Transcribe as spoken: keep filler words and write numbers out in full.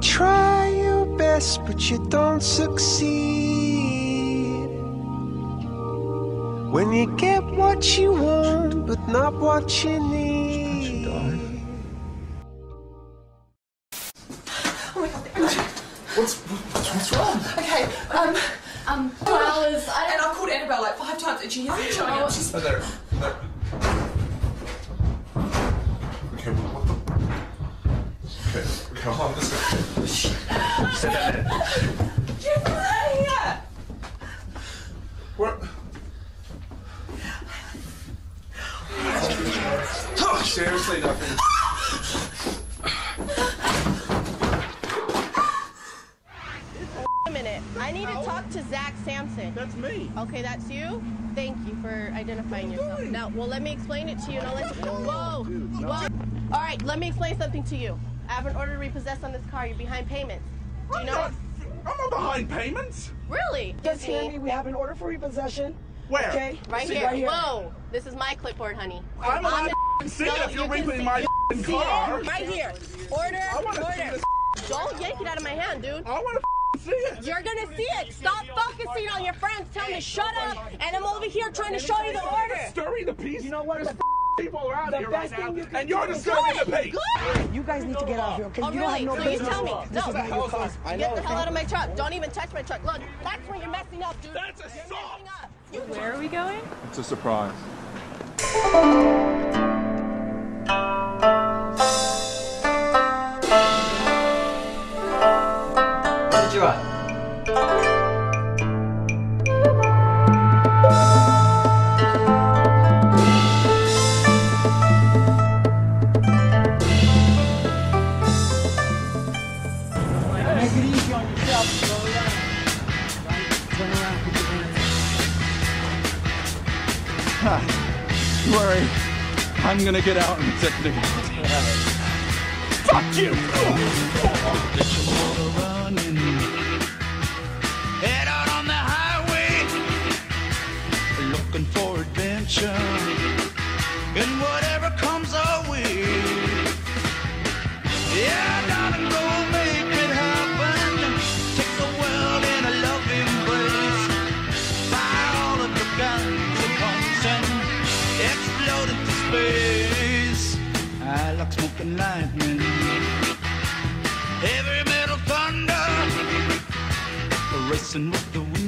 try your best, but you don't succeed. When you get what you want, but not what you need. Oh my god, What's, what's, what's wrong? okay, um, Um, four hours. I and I've called Annabelle like five times and she hasn't shown up. She's Oh, there. There. Okay, what the? Okay, come on, let's go. Sit down. Jeff's out here! What? Oh, seriously, nothing. A minute. I need to talk to Zach Sampson. That's me. Okay, that's you? Thank you for identifying yourself. Now, well, let me explain it to you. Now, let's... Whoa, whoa. All right, let me explain something to you. I have an order to repossess on this car. You're behind payments. Do you I'm know? not, I'm not behind payments. Really? Just hear me. We have an order for repossession. Where? Okay. Right See, here. right here. Whoa. This is my clipboard, honey. I'm On allowed the- to see No, it if you're you can repoing see- my you can see car. it. Right here. Order, I want to see order. this. Don't yank it out of my hand, dude. I want to see it. You're gonna see it. Stop focusing on your friends. Tell me to shut up, and I'm over here trying to show you the order. Stirring the peace. You know what? There's The- people around the here right best now, thing you can and you're do is- disturbing the Good. peace. Good. You guys need to get out of here, okay? Oh, You don't have really? no So you business. tell me. This No. is not your car. I Get know. the hell out of my truck. Don't even touch my truck. Look, that's when you're messing up, dude. That's You're assault. messing up. You Where are we going? It's a surprise. What did you write? Make it easy on yourself. Slow down. Turn around. Put your hands. Don't worry, I'm gonna get out and set the Fuck you. running. Head out on the highway, looking for adventure, and whatever comes our way. Yeah, darling, go make it happen. Take the world in a loving embrace. Fire all of the guns at once and explode into space. I like smoking lightning, heavy metal thunder, racing with the wind.